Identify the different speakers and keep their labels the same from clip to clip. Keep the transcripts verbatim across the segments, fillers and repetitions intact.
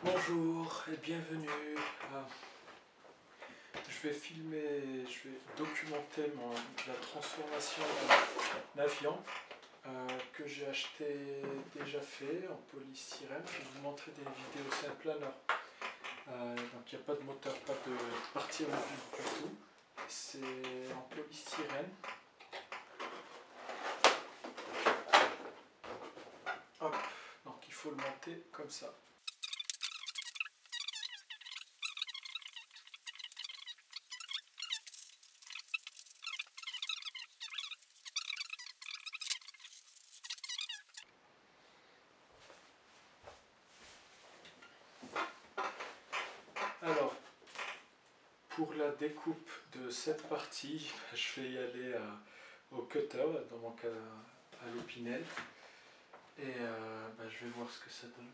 Speaker 1: Bonjour et bienvenue. Ah, je vais filmer, je vais documenter mon, la transformation d'un avion euh, que j'ai acheté déjà fait en polystyrène. Je vais vous montrer des vidéos, c'est un planeur. Euh, donc il n'y a pas de moteur, pas de partie mobile du tout. C'est en polystyrène. Hop, donc il faut le monter comme ça. Alors, pour la découpe de cette partie, je vais y aller à, au cutter, dans mon cas à l'épinel, et euh, bah, je vais voir ce que ça donne.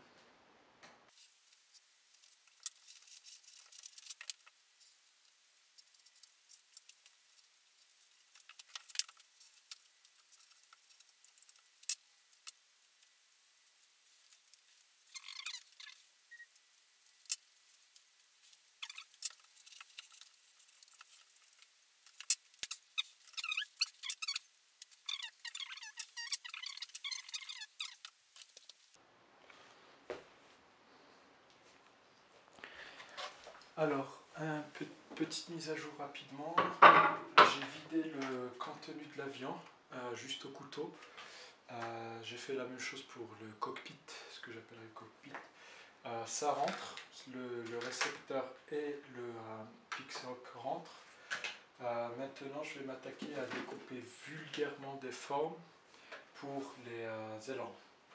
Speaker 1: Alors, un pe petite mise à jour rapidement. J'ai vidé le contenu de l'avion euh, juste au couteau. Euh, J'ai fait la même chose pour le cockpit, ce que j'appelle le cockpit. Euh, ça rentre, le, le récepteur et le euh, Pixhawk rentrent. Euh, maintenant, je vais m'attaquer à découper vulgairement des formes pour les euh, ailerons.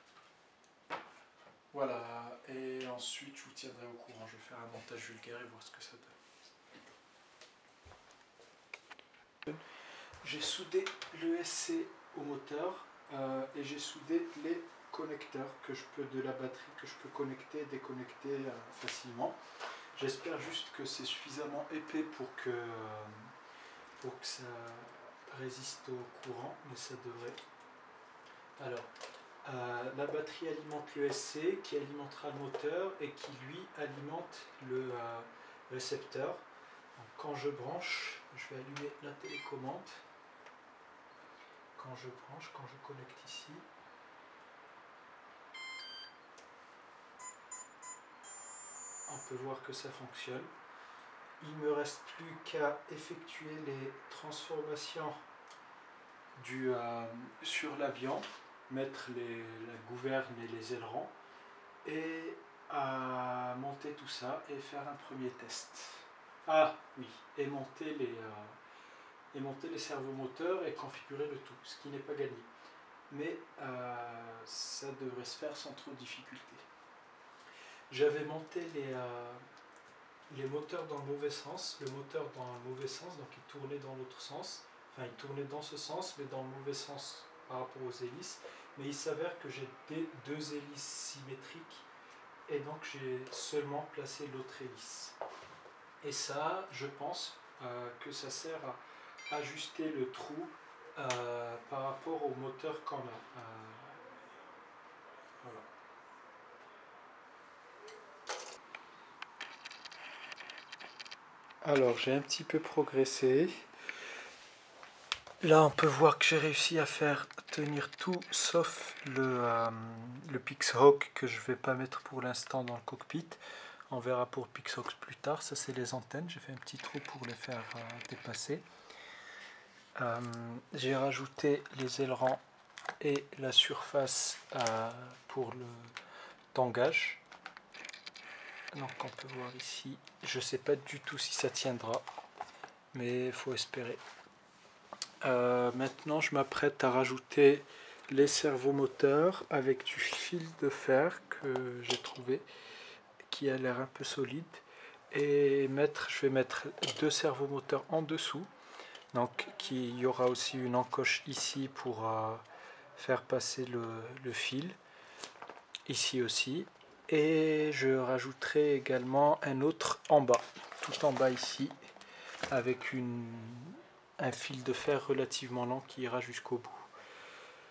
Speaker 1: Voilà, et ensuite je vous tiendrai au courant. Je vais faire un montage vulgaire et voir ce que ça donne. J'ai soudé l'E S C au moteur euh, et j'ai soudé les connecteurs que je peux de la batterie que je peux connecter et déconnecter euh, facilement. J'espère juste que c'est suffisamment épais pour que, euh, pour que ça résiste au courant, mais ça devrait. Alors, euh, la batterie alimente l'E S C qui alimentera le moteur et qui lui alimente le euh, récepteur. Donc, quand je branche, je vais allumer la télécommande. Quand je branche, quand je connecte ici, on peut voir que ça fonctionne. Il ne me reste plus qu'à effectuer les transformations du, euh, sur l'avion, mettre les, la gouverne et les ailerons et à monter tout ça et faire un premier test. Ah oui, et monter les, euh, et monter les servomoteurs et configurer le tout, ce qui n'est pas gagné. Mais euh, ça devrait se faire sans trop de difficultés. J'avais monté les, euh, les moteurs dans le mauvais sens, le moteur dans le mauvais sens, donc il tournait dans l'autre sens, enfin il tournait dans ce sens, mais dans le mauvais sens par rapport aux hélices. Mais il s'avère que j'ai deux hélices symétriques, et donc j'ai seulement placé l'autre hélice. Et ça, je pense euh, que ça sert à ajuster le trou euh, par rapport au moteur qu'on a. Euh, voilà. Alors j'ai un petit peu progressé. Là on peut voir que j'ai réussi à faire tenir tout sauf le, euh, le Pixhawk que je ne vais pas mettre pour l'instant dans le cockpit. On verra pour Pixhawk plus tard. Ça c'est les antennes, j'ai fait un petit trou pour les faire euh, dépasser. Euh, j'ai rajouté les ailerons et la surface euh, pour le tangage. Donc on peut voir ici, je ne sais pas du tout si ça tiendra, mais il faut espérer. Euh, maintenant je m'apprête à rajouter les servomoteurs avec du fil de fer que j'ai trouvé, qui a l'air un peu solide. Et mettre, je vais mettre deux servomoteurs en dessous. Donc il y aura aussi une encoche ici pour euh, faire passer le, le fil, ici aussi, et je rajouterai également un autre en bas, tout en bas ici, avec une, un fil de fer relativement long qui ira jusqu'au bout.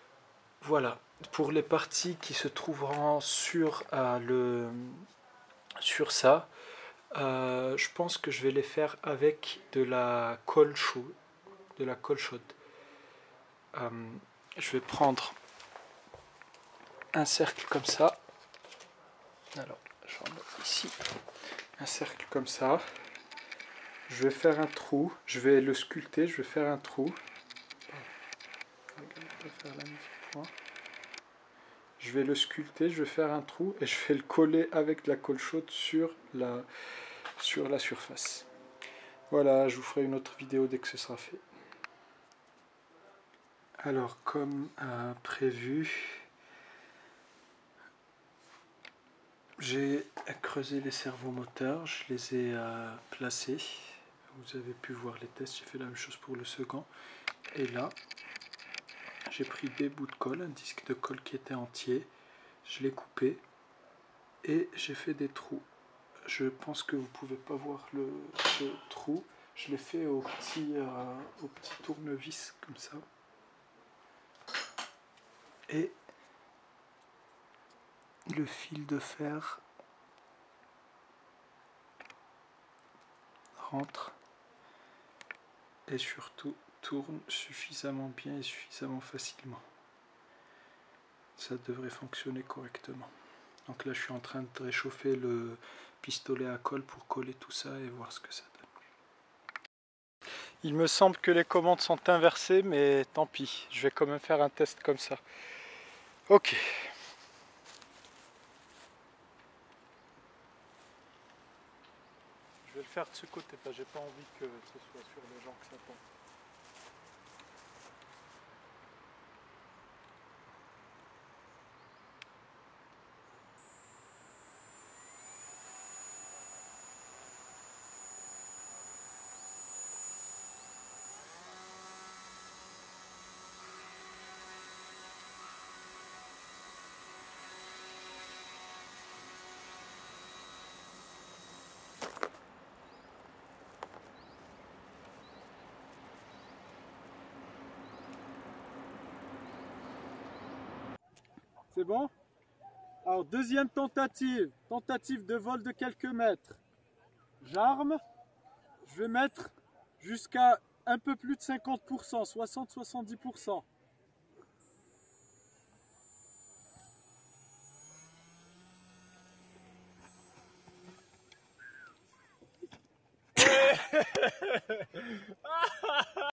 Speaker 1: Voilà, pour les parties qui se trouveront sur euh, le, sur ça. Euh, je pense que je vais les faire avec de la colle chaude. De la colle chaude. Euh, je vais prendre un cercle comme ça. Alors, j'en mets ici. Un cercle comme ça. Je vais faire un trou. Je vais le sculpter. Je vais faire un trou. Je vais le sculpter. Je vais faire un trou et je vais le coller avec de la colle chaude sur la, sur la surface. Voilà, je vous ferai une autre vidéo dès que ce sera fait. Alors, comme euh, prévu, j'ai creusé les servomoteurs, je les ai euh, placés. Vous avez pu voir les tests, j'ai fait la même chose pour le second. Et là, j'ai pris des bouts de colle, un disque de colle qui était entier. Je l'ai coupé et j'ai fait des trous. Je pense que vous ne pouvez pas voir le, le trou. Je l'ai fait au petit, euh, au petit tournevis comme ça. Et le fil de fer rentre et surtout tourne suffisamment bien et suffisamment facilement. Ça devrait fonctionner correctement. Donc là je suis en train de réchauffer le pistolet à colle pour coller tout ça et voir ce que ça donne. Il me semble que les commandes sont inversées, mais tant pis, je vais quand même faire un test comme ça. Ok. Je vais le faire de ce côté, parce que j'ai pas envie que ce soit sur les gens que ça tombe. C'est bon? Alors deuxième tentative, tentative de vol de quelques mètres. J'arme, je vais mettre jusqu'à un peu plus de cinquante pour cent, soixante à soixante-dix pour cent.